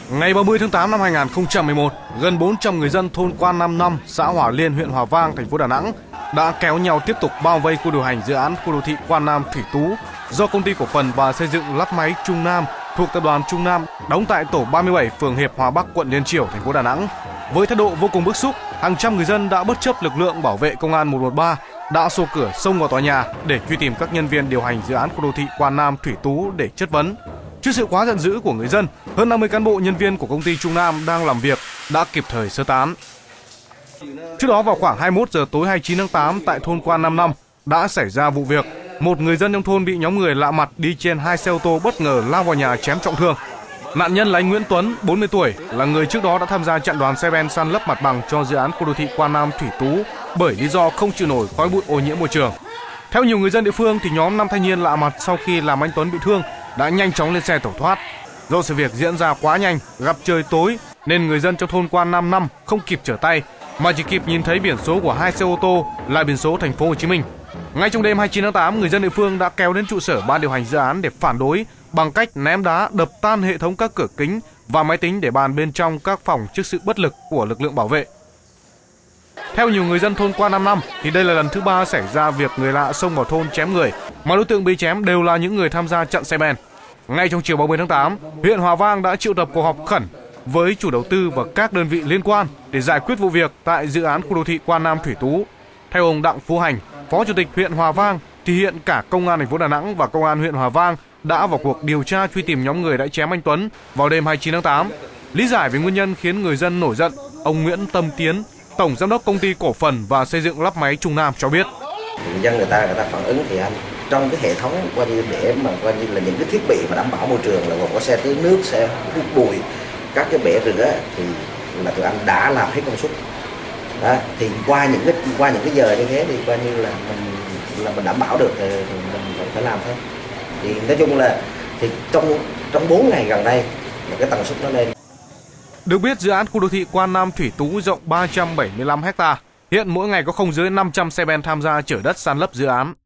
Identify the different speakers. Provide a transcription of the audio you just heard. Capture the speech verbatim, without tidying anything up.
Speaker 1: Ngày ba mươi tháng tám năm hai nghìn không trăm mười một, gần bốn trăm người dân thôn Quan Nam năm, xã Hòa Liên, huyện Hòa Vang, thành phố Đà Nẵng đã kéo nhau tiếp tục bao vây khu điều hành dự án khu đô thị Quan Nam Thủy Tú do Công ty cổ phần và xây dựng lắp máy Trung Nam thuộc Tập đoàn Trung Nam đóng tại tổ ba mươi bảy, phường Hiệp Hòa Bắc, quận Liên Chiểu, thành phố Đà Nẵng. Với thái độ vô cùng bức xúc, hàng trăm người dân đã bất chấp lực lượng bảo vệ công an một một ba đã xô cửa xông vào tòa nhà để truy tìm các nhân viên điều hành dự án khu đô thị Quan Nam Thủy Tú để chất vấn. Trước sự quá giận dữ của người dân, hơn năm mươi cán bộ nhân viên của công ty Trung Nam đang làm việc đã kịp thời sơ tán. Trước đó vào khoảng hai mươi mốt giờ tối hai mươi chín tháng tám tại thôn Quan Nam năm đã xảy ra vụ việc một người dân trong thôn bị nhóm người lạ mặt đi trên hai xe ô tô bất ngờ lao vào nhà chém trọng thương. Nạn nhân là anh Nguyễn Tuấn, bốn mươi tuổi, là người trước đó đã tham gia chặn đoàn xe ben san lấp mặt bằng cho dự án khu đô thị Quan Nam Thủy Tú bởi lý do không chịu nổi khói bụi ô nhiễm môi trường. Theo nhiều người dân địa phương thì nhóm năm thanh niên lạ mặt sau khi làm anh Tuấn bị thương đã nhanh chóng lên xe tẩu thoát. Do sự việc diễn ra quá nhanh, gặp trời tối nên người dân trong thôn Quan Nam năm không kịp trở tay mà chỉ kịp nhìn thấy biển số của hai xe ô tô là biển số thành phố Hồ Chí Minh. Ngay trong đêm hai mươi chín tháng tám, người dân địa phương đã kéo đến trụ sở ban điều hành dự án để phản đối bằng cách ném đá, đập tan hệ thống các cửa kính và máy tính để bàn bên trong các phòng trước sự bất lực của lực lượng bảo vệ. Theo nhiều người dân thôn Quan Nam năm thì đây là lần thứ ba xảy ra việc người lạ xông vào thôn chém người, mà đối tượng bị chém đều là những người tham gia chặn xe ben. Ngay trong chiều ba mươi tháng tám, huyện Hòa Vang đã triệu tập cuộc họp khẩn với chủ đầu tư và các đơn vị liên quan để giải quyết vụ việc tại dự án khu đô thị Quan Nam Thủy Tú. Theo ông Đặng Phú Hành, Phó Chủ tịch huyện Hòa Vang, thì hiện cả Công an thành phố Đà Nẵng và Công an huyện Hòa Vang đã vào cuộc điều tra truy tìm nhóm người đã chém anh Tuấn vào đêm hai mươi chín tháng tám. Lý giải về nguyên nhân khiến người dân nổi giận, ông Nguyễn Tâm Tiến, Tổng Giám đốc Công ty Cổ phần và Xây dựng lắp máy Trung Nam cho biết.
Speaker 2: Người dân người ta người ta phản ứng thì anh trong cái hệ thống coi như để mà coi như là những cái thiết bị mà đảm bảo môi trường là gồm có xe tưới nước, xe hút bụi, các cái bể rửa thì là tụi anh đã làm hết công suất. Đó, thì qua những cái qua những cái giờ như thế thì coi như là mình là mình đảm bảo được thì mình phải làm thôi. Thì nói chung là thì trong trong bốn ngày gần đây là cái tần suất nó lên.
Speaker 1: Được biết, dự án khu đô thị Quan Nam Thủy Tú rộng ba trăm bảy mươi lăm héc ta. Hiện mỗi ngày có không dưới năm trăm xe ben tham gia chở đất san lấp dự án.